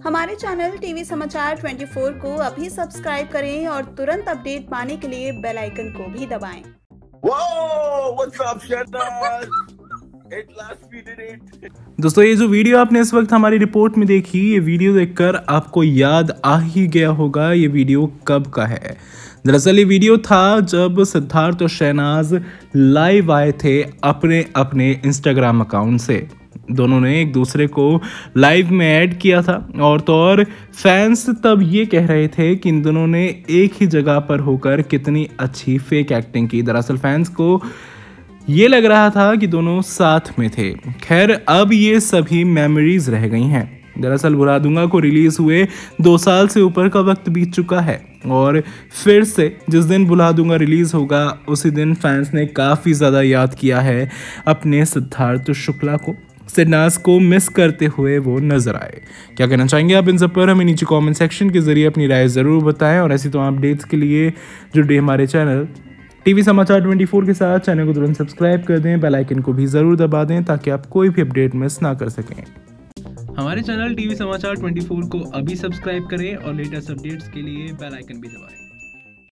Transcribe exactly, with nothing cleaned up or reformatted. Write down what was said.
हमारे channel TV समाचार चौबीस को अभी सब्सक्राइब करें और तुरंत अपडेट पाने के लिए बेल आइकन को भी दबाएं। Whoa, what's up, Shahnaz? At last we did it. दोस्तों, ये जो वीडियो आपने इस वक्त हमारी रिपोर्ट में देखी, ये वीडियो देखकर आपको याद आ ही गया होगा ये वीडियो कब का है। दरअसल ये वीडियो था जब सिद्धार्थ और शहनाज लाइव आए थे अपने अपने इंस्टाग्राम अकाउंट से। दोनों ने एक दूसरे को लाइव में ऐड किया था और तो और फैंस तब ये कह रहे थे कि इन दोनों ने एक ही जगह पर होकर कितनी अच्छी फेक एक्टिंग की। दरअसल फैंस को ये लग रहा था कि दोनों साथ में थे। खैर, अब ये सभी मेमोरीज रह गई हैं। दरअसल बुला दूंगा को रिलीज हुए दो साल से ऊपर का वक्त बीत चुका है और फिर से जिस दिन बुला दूंगा रिलीज होगा उसी दिन फैंस ने काफ़ी ज़्यादा याद किया है अपने सिद्धार्थ शुक्ला को। शहनाज को मिस करते हुए वो नजर आए। क्या कहना चाहेंगे आप इन सब पर? हमें नीचे कमेंट सेक्शन के जरिए अपनी राय ज़रूर बताएं और ऐसी तो अपडेट्स के लिए जुड़े हमारे चैनल टीवी समाचार चौबीस के साथ। चैनल को तुरंत सब्सक्राइब कर दें, बेल आइकन को भी ज़रूर दबा दें ताकि आप कोई भी अपडेट मिस ना कर सकें। हमारे चैनल टीवी समाचार चौबीस को अभी सब्सक्राइब करें और लेटेस्ट अपडेट्स के लिए बेल आइकन भी दबाएं।